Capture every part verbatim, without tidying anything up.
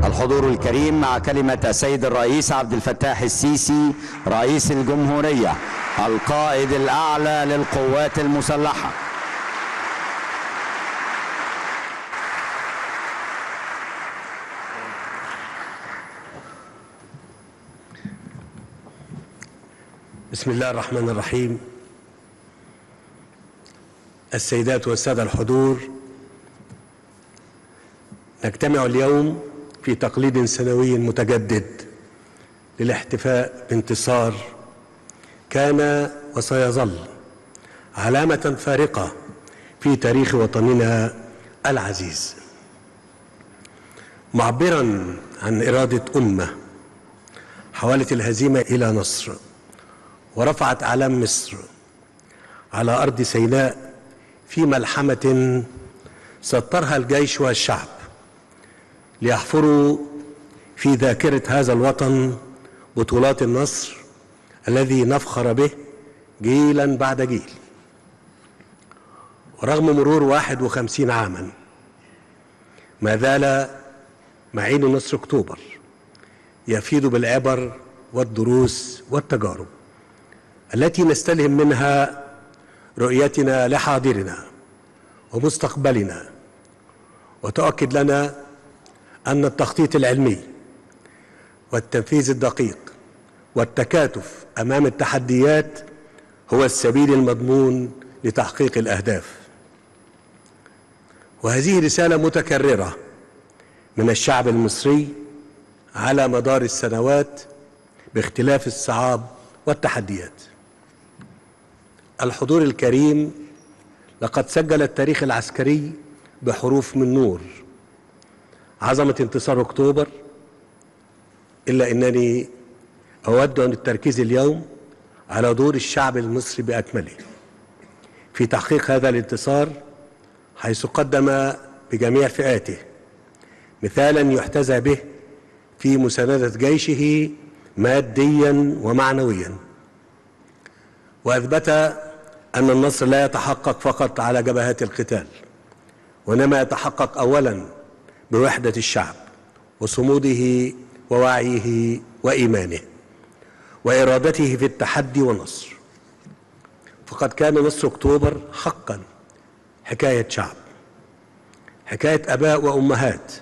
الحضور الكريم مع كلمة السيد الرئيس عبد الفتاح السيسي رئيس الجمهورية القائد الأعلى للقوات المسلحة. بسم الله الرحمن الرحيم. السيدات والسادة الحضور، نجتمع اليوم في تقليد سنوي متجدد للاحتفاء بانتصار كان وسيظل علامة فارقة في تاريخ وطننا العزيز، معبرا عن إرادة أمة حولت الهزيمة إلى نصر ورفعت أعلام مصر على أرض سيناء في ملحمة سطرها الجيش والشعب ليحفروا في ذاكرة هذا الوطن بطولات النصر الذي نفخر به جيلا بعد جيل. ورغم مرور واحد وخمسين عاما ما زال معين نصر أكتوبر يفيض بالعبر والدروس والتجارب التي نستلهم منها رؤيتنا لحاضرنا ومستقبلنا، وتؤكد لنا أن التخطيط العلمي والتنفيذ الدقيق والتكاتف أمام التحديات هو السبيل المضمون لتحقيق الأهداف. وهذه رسالة متكررة من الشعب المصري على مدار السنوات باختلاف الصعاب والتحديات. الحضور الكريم، لقد سجل التاريخ العسكري بحروف من نور عظمة انتصار أكتوبر، إلا أنني أود أن التركيز اليوم على دور الشعب المصري بأكمله في تحقيق هذا الانتصار، حيث قدم بجميع فئاته مثالا يحتذى به في مساندة جيشه ماديا ومعنويا، وأثبت أن النصر لا يتحقق فقط على جبهات القتال، وإنما يتحقق أولا بوحدة الشعب وصموده ووعيه وإيمانه وإرادته في التحدي والنصر. فقد كان نصر أكتوبر حقا حكاية شعب، حكاية أباء وأمهات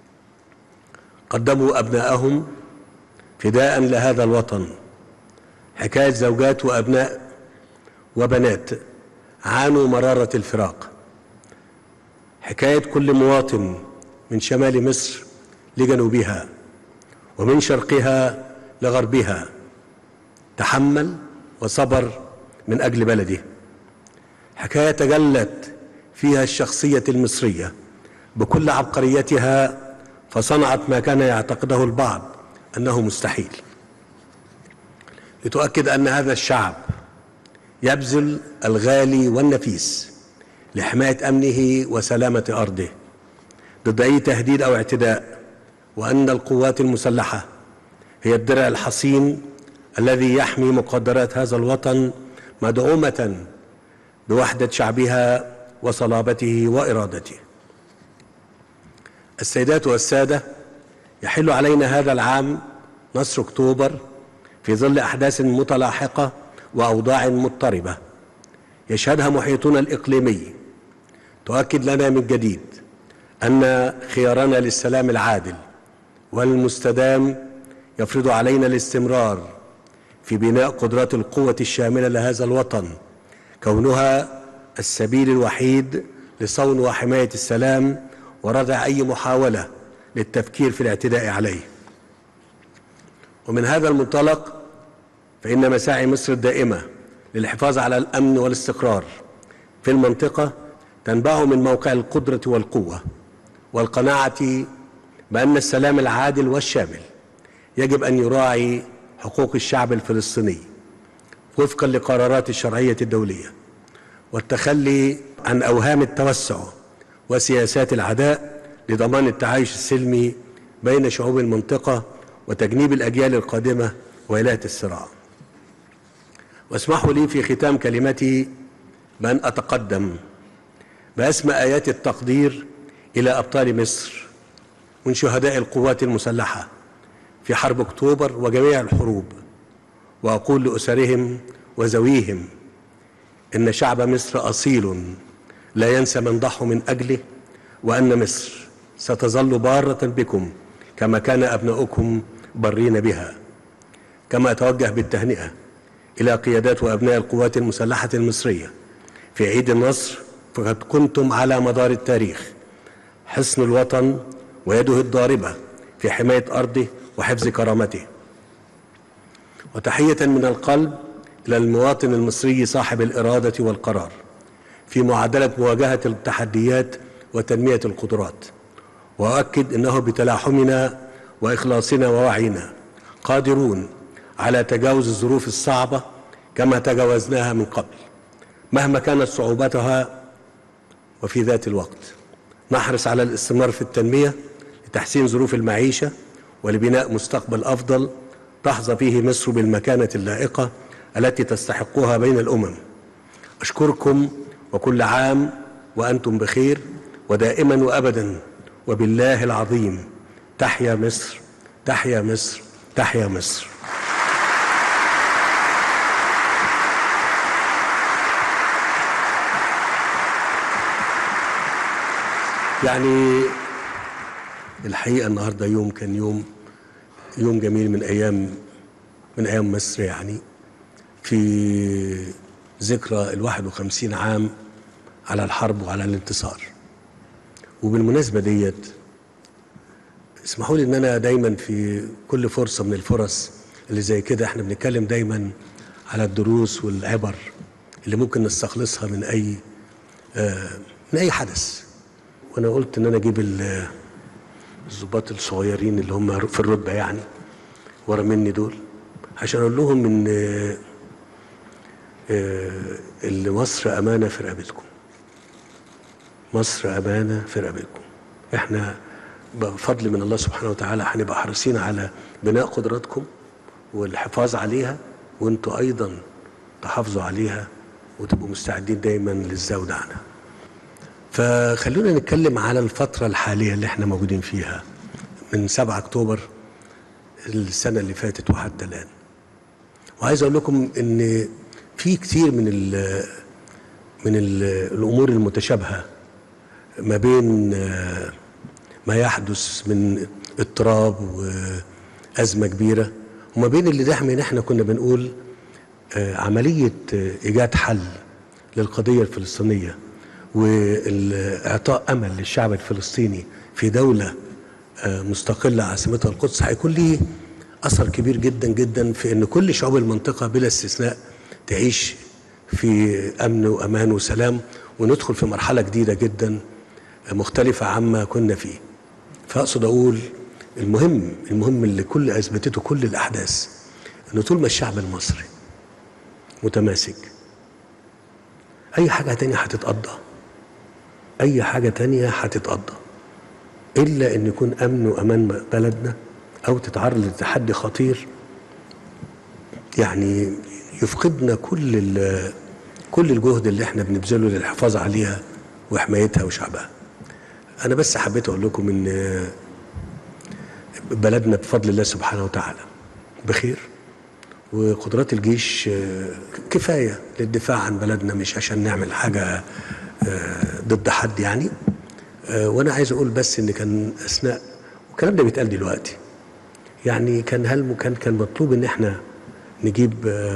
قدموا أبنائهم فداء لهذا الوطن، حكاية زوجات وأبناء وبنات عانوا مرارة الفراق، حكاية كل مواطن من شمال مصر لجنوبها ومن شرقها لغربها تحمل وصبر من أجل بلده، حكاية تجلت فيها الشخصية المصرية بكل عبقريتها فصنعت ما كان يعتقده البعض أنه مستحيل، لتؤكد أن هذا الشعب يبذل الغالي والنفيس لحماية أمنه وسلامة أرضه ضد أي تهديد أو اعتداء، وأن القوات المسلحة هي الدرع الحصين الذي يحمي مقدرات هذا الوطن، مدعومة بوحدة شعبها وصلابته وإرادته. السيدات والسادة، يحل علينا هذا العام نصر أكتوبر في ظل أحداث متلاحقة وأوضاع مضطربة يشهدها محيطنا الإقليمي، تؤكد لنا من جديد أن خيارنا للسلام العادل والمستدام يفرض علينا الاستمرار في بناء قدرات القوة الشاملة لهذا الوطن، كونها السبيل الوحيد لصون وحماية السلام وردع أي محاولة للتفكير في الاعتداء عليه. ومن هذا المنطلق فإن مساعي مصر الدائمة للحفاظ على الأمن والاستقرار في المنطقة تنبع من موقع القدرة والقوة والقناعة بأن السلام العادل والشامل يجب أن يراعي حقوق الشعب الفلسطيني وفقا لقرارات الشرعية الدولية، والتخلي عن أوهام التوسع وسياسات العداء لضمان التعايش السلمي بين شعوب المنطقة وتجنيب الأجيال القادمة ولاية الصراع. واسمحوا لي في ختام كلمتي بأن أتقدم بأسمى آيات التقدير إلى أبطال مصر من شهداء القوات المسلحة في حرب أكتوبر وجميع الحروب، وأقول لأسرهم وذويهم إن شعب مصر أصيل لا ينسى من ضحوا من أجله، وأن مصر ستظل بارة بكم كما كان أبناؤكم برين بها. كما أتوجه بالتهنئة إلى قيادات وأبناء القوات المسلحة المصرية في عيد النصر، فقد كنتم على مدار التاريخ حصن الوطن ويده الضاربة في حماية أرضه وحفظ كرامته. وتحية من القلب إلى المواطن المصري صاحب الإرادة والقرار في معادلة مواجهة التحديات وتنمية القدرات. وأؤكد أنه بتلاحمنا وإخلاصنا ووعينا قادرون على تجاوز الظروف الصعبة كما تجاوزناها من قبل مهما كانت صعوبتها، وفي ذات الوقت نحرص على الاستمرار في التنمية لتحسين ظروف المعيشة ولبناء مستقبل أفضل تحظى فيه مصر بالمكانة اللائقة التي تستحقها بين الأمم. أشكركم وكل عام وأنتم بخير ودائما وأبدا، وبالله العظيم تحيا مصر، تحيا مصر، تحيا مصر. يعني الحقيقة النهاردة يوم كان يوم يوم جميل من أيام من أيام مصر، يعني في ذكرى الواحد وخمسين عام على الحرب وعلى الانتصار. وبالمناسبة ديت اسمحوا لي ان انا دايما في كل فرصة من الفرص اللي زي كده احنا بنتكلم دايما على الدروس والعبر اللي ممكن نستخلصها من اي آه من اي حدث. وانا قلت ان انا اجيب الضباط الصغيرين اللي هم في الرتبة يعني ورا مني دول عشان اقول لهم ان آه آه اللي مصر امانة في رقبتكم. مصر امانة في رقبتكم. احنا بفضل من الله سبحانه وتعالى هنبقى حريصين على بناء قدراتكم والحفاظ عليها، وانتوا ايضا تحافظوا عليها وتبقوا مستعدين دايما للزود عنها. فخلونا نتكلم على الفترة الحالية اللي احنا موجودين فيها من سبعة اكتوبر السنة اللي فاتت وحتى الآن. وعايز اقول لكم ان في كتير من ال من ال الامور المتشابهة ما بين ما يحدث من اضطراب وأزمة كبيرة وما بين اللي دايما احنا كنا بنقول عملية إيجاد حل للقضية الفلسطينية وإعطاء أمل للشعب الفلسطيني في دولة مستقلة عاصمتها القدس هيكون ليه أثر كبير جدا جدا في أن كل شعوب المنطقة بلا استثناء تعيش في أمن وأمان وسلام، وندخل في مرحلة جديدة جدا مختلفة عما كنا فيه. فأقصد أقول المهم المهم اللي كل أثبتته كل الأحداث أنه طول ما الشعب المصري متماسك أي حاجة تانية هتتقضى، أي حاجة تانية هتتقضى إلا أن يكون أمن وأمان بلدنا أو تتعرض لتحدي خطير يعني يفقدنا كل كل الجهد اللي احنا بنبذله للحفاظ عليها وحمايتها وشعبها. أنا بس حبيت أقول لكم إن بلدنا بفضل الله سبحانه وتعالى بخير، وقدرات الجيش كفاية للدفاع عن بلدنا، مش عشان نعمل حاجة ضد حد يعني. وأنا عايز أقول بس إن كان أثناء والكلام ده بيتقال دلوقتي يعني كان هل كان كان مطلوب إن إحنا نجيب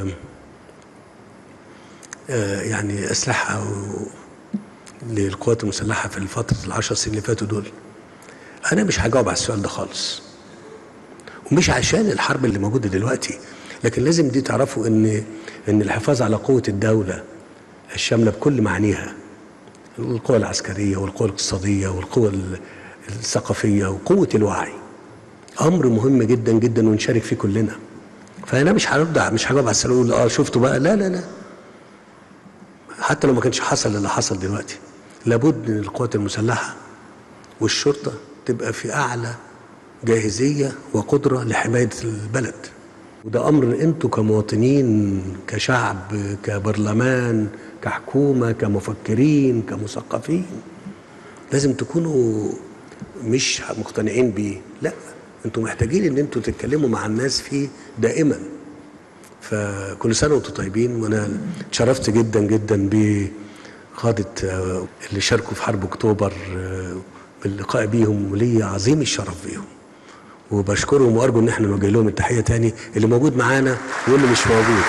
يعني أسلحة للقوات المسلحة في الفترة العشر سنين اللي فاتوا دول. أنا مش هجاوب على السؤال ده خالص، ومش عشان الحرب اللي موجودة دلوقتي، لكن لازم دي تعرفوا إن إن الحفاظ على قوة الدولة الشاملة بكل معانيها، القوة العسكرية والقوة الاقتصادية والقوة الثقافية وقوة الوعي، أمر مهم جدا جدا ونشارك فيه كلنا. فأنا مش هرد مش هجاوب على السؤال وأقول آه شفتوا بقى، لا لا لا، حتى لو ما كانش حصل اللي حصل دلوقتي لابد ان القوات المسلحة والشرطة تبقى في اعلى جاهزية وقدرة لحماية البلد، وده امر انتوا كمواطنين كشعب كبرلمان كحكومة كمفكرين كمثقفين لازم تكونوا مش مقتنعين بيه، لا انتوا محتاجين ان انتوا تتكلموا مع الناس فيه دائما. فكل سنه وانتم طيبين. وانا اتشرفت جدا جدا بقاده اللي شاركوا في حرب اكتوبر باللقاء بيهم، ولي عظيم الشرف بيهم، وبشكرهم وارجو ان احنا نوجه لهم التحيه تاني، اللي موجود معانا واللي مش موجود.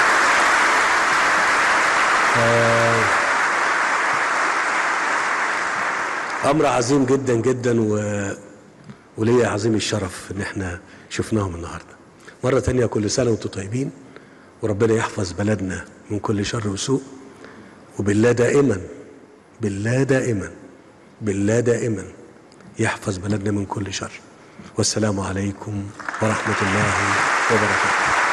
امر عظيم جدا جدا، و... ولي عظيم الشرف ان احنا شفناهم النهارده. مره تانيه كل سنه وانتم طيبين، وربنا يحفظ بلدنا من كل شر وسوء، وبالله دائما بالله دائما بالله دائما يحفظ بلدنا من كل شر. والسلام عليكم ورحمه الله وبركاته.